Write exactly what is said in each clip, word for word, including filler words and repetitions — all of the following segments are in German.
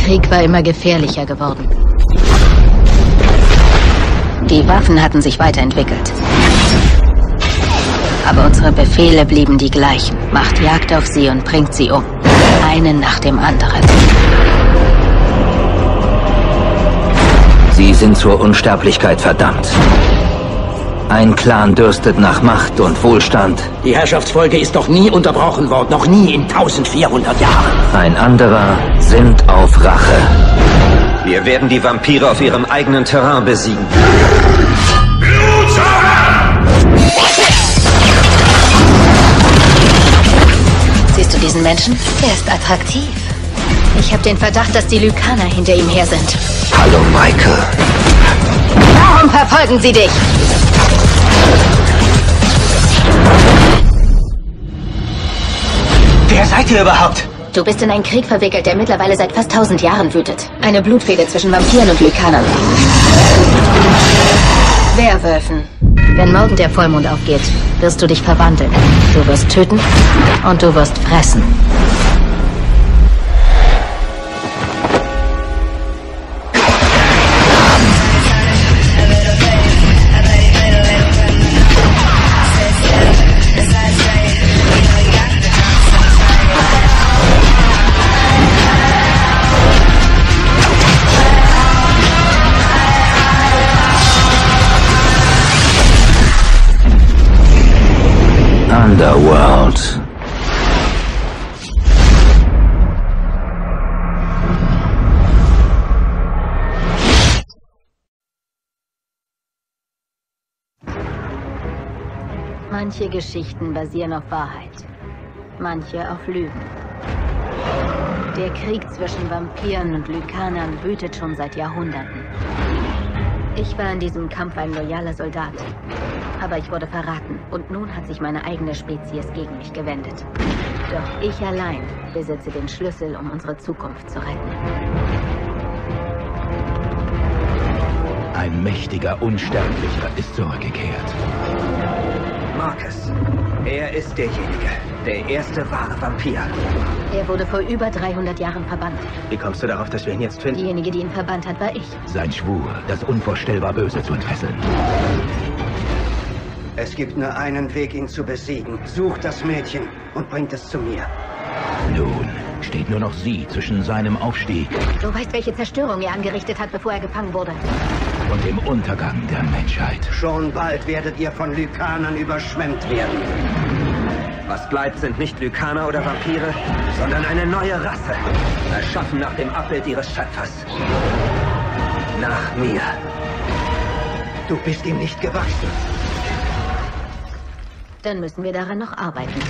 Krieg war immer gefährlicher geworden. Die Waffen hatten sich weiterentwickelt. Aber unsere Befehle blieben die gleichen. Macht Jagd auf sie und bringt sie um. Einen nach dem anderen. Sie sind zur Unsterblichkeit verdammt. Ein Clan dürstet nach Macht und Wohlstand. Die Herrschaftsfolge ist noch nie unterbrochen worden, noch nie in eintausendvierhundert Jahren. Ein anderer sinnt auf Rache. Wir werden die Vampire auf ihrem eigenen Terrain besiegen. Siehst du diesen Menschen? Er ist attraktiv. Ich habe den Verdacht, dass die Lykaner hinter ihm her sind. Hallo, Michael. Warum verfolgen sie dich? Wer seid ihr überhaupt? Du bist in einen Krieg verwickelt, der mittlerweile seit fast tausend Jahren wütet. Eine Blutfehde zwischen Vampiren und Lykanern. Werwölfen. Wenn morgen der Vollmond aufgeht, wirst du dich verwandeln. Du wirst töten und du wirst fressen. Underworld. Manche Geschichten basieren auf Wahrheit, manche auf Lügen. Der Krieg zwischen Vampiren und Lykanern wütet schon seit Jahrhunderten. Ich war in diesem Kampf ein loyaler Soldat, aber ich wurde verraten und nun hat sich meine eigene Spezies gegen mich gewendet. Doch ich allein besitze den Schlüssel, um unsere Zukunft zu retten. Ein mächtiger Unsterblicher ist zurückgekehrt. Marcus, er ist derjenige, der erste wahre Vampir. Er wurde vor über dreihundert Jahren verbannt. Wie kommst du darauf, dass wir ihn jetzt finden? Diejenige, die ihn verbannt hat, war ich. Sein Schwur, das unvorstellbar Böse zu entfesseln. Es gibt nur einen Weg, ihn zu besiegen. Sucht das Mädchen und bringt es zu mir. Nun steht nur noch sie zwischen seinem Aufstieg Du weißt, welche Zerstörung er angerichtet hat, bevor er gefangen wurde. und dem Untergang der Menschheit. Schon bald werdet ihr von Lykanern überschwemmt werden. Was bleibt, sind nicht Lykaner oder Vampire, sondern eine neue Rasse. Erschaffen nach dem Abbild ihres Schöpfers. Nach mir. Du bist ihm nicht gewachsen. Dann müssen wir daran noch arbeiten.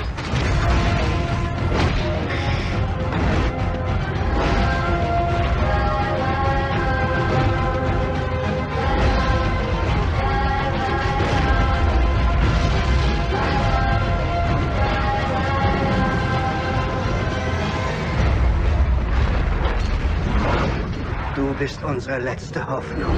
Du bist unsere letzte Hoffnung.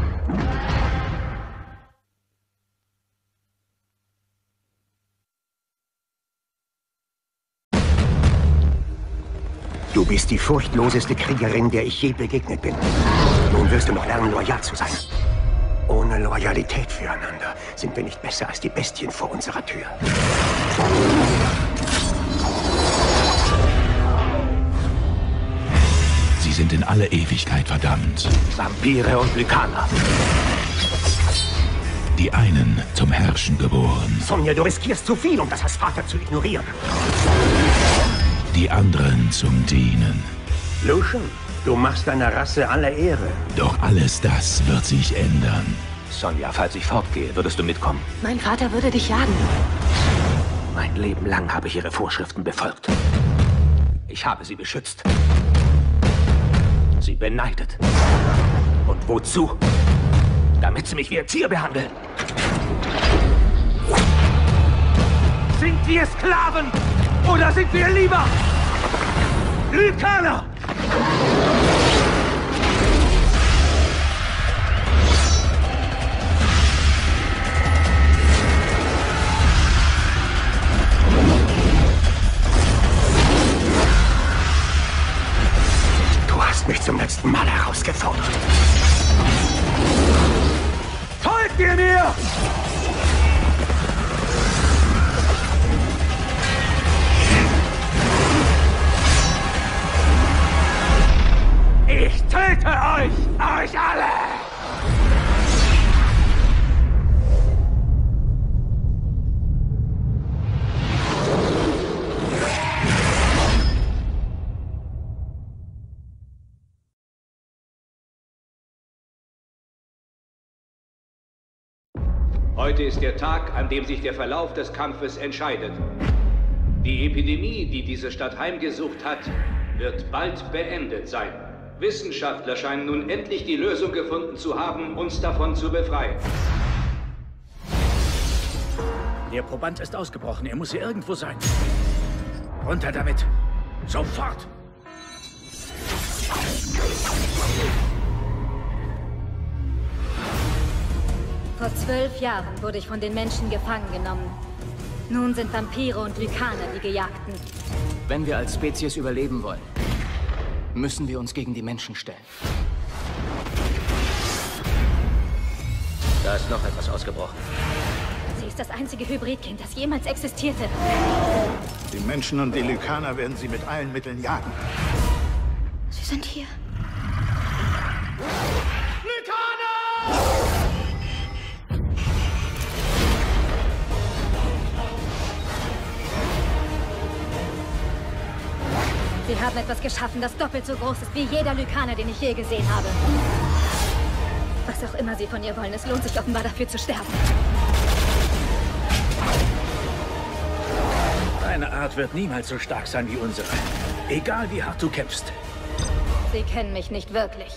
Du bist die furchtloseste Kriegerin, der ich je begegnet bin. Nun wirst du noch lernen, loyal zu sein. Ohne Loyalität füreinander sind wir nicht besser als die Bestien vor unserer Tür. Sie sind in alle Ewigkeit verdammt. Vampire und Lykaner. Die einen zum Herrschen geboren, Sonja, du riskierst zu viel, um das als Vater zu ignorieren. die anderen zum Dienen. Lucian, du machst deiner Rasse alle Ehre. Doch alles das wird sich ändern. Sonja, falls ich fortgehe, würdest du mitkommen? Mein Vater würde dich jagen. Mein Leben lang habe ich ihre Vorschriften befolgt. Ich habe sie beschützt. Sie beneidet. Und wozu? Damit sie mich wie ein Tier behandeln. Sind wir Sklaven oder sind wir lieber Lykaner? Du hast Folgt ihr mir! Ich töte euch! Euch alle! Heute ist der Tag, an dem sich der Verlauf des Kampfes entscheidet. Die Epidemie, die diese Stadt heimgesucht hat, wird bald beendet sein. Wissenschaftler scheinen nun endlich die Lösung gefunden zu haben, uns davon zu befreien. Der Proband ist ausgebrochen. Er muss hier irgendwo sein. Runter damit. Sofort! Vor zwölf Jahren wurde ich von den Menschen gefangen genommen. Nun sind Vampire und Lykaner die Gejagten. Wenn wir als Spezies überleben wollen, müssen wir uns gegen die Menschen stellen. Da ist noch etwas ausgebrochen. Sie ist das einzige Hybridkind, das jemals existierte. Die Menschen und die Lykaner werden sie mit allen Mitteln jagen. Sie sind hier. Sie haben etwas geschaffen, das doppelt so groß ist wie jeder Lykaner, den ich je gesehen habe. Was auch immer Sie von ihr wollen, es lohnt sich offenbar dafür zu sterben. Deine Art wird niemals so stark sein wie unsere. Egal wie hart du kämpfst. Sie kennen mich nicht wirklich.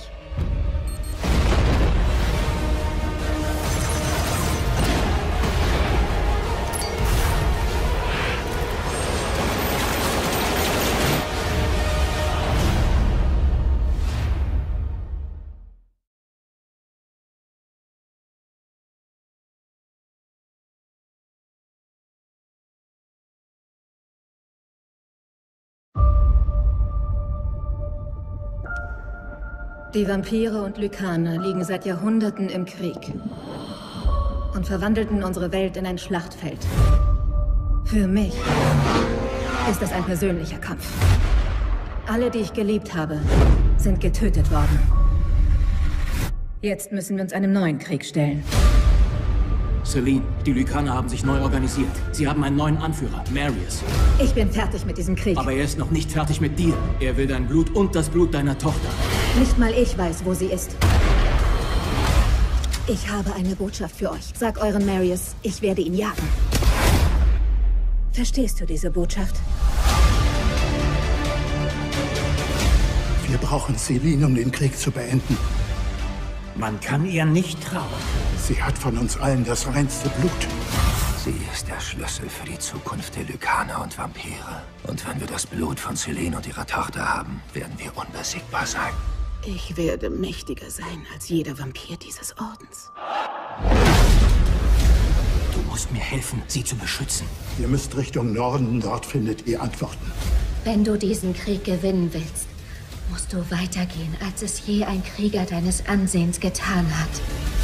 Die Vampire und Lykaner liegen seit Jahrhunderten im Krieg und verwandelten unsere Welt in ein Schlachtfeld. Für mich ist das ein persönlicher Kampf. Alle, die ich geliebt habe, sind getötet worden. Jetzt müssen wir uns einem neuen Krieg stellen. Selene, die Lykaner haben sich neu organisiert. Sie haben einen neuen Anführer, Marius. Ich bin fertig mit diesem Krieg. Aber er ist noch nicht fertig mit dir. Er will dein Blut und das Blut deiner Tochter. Nicht mal ich weiß, wo sie ist. Ich habe eine Botschaft für euch. Sag euren Marius, ich werde ihn jagen. Verstehst du diese Botschaft? Wir brauchen Selene, um den Krieg zu beenden. Man kann ihr nicht trauen. Sie hat von uns allen das reinste Blut. Sie ist der Schlüssel für die Zukunft der Lykaner und Vampire. Und wenn wir das Blut von Selene und ihrer Tochter haben, werden wir unbesiegbar sein. Ich werde mächtiger sein als jeder Vampir dieses Ordens. Du musst mir helfen, sie zu beschützen. Ihr müsst Richtung Norden, dort findet ihr Antworten. Wenn du diesen Krieg gewinnen willst, musst du weitergehen, als es je ein Krieger deines Ansehens getan hat.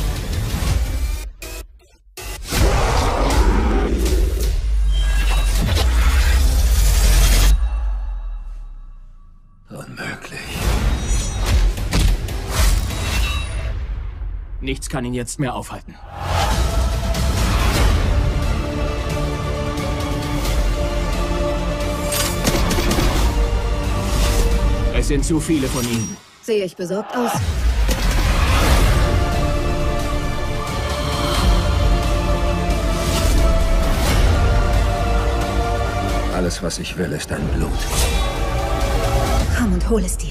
Unmöglich. Nichts kann ihn jetzt mehr aufhalten. Es sind zu viele von ihnen. Sehe ich besorgt aus? Alles, was ich will, ist dein Blut. Komm und hol es dir.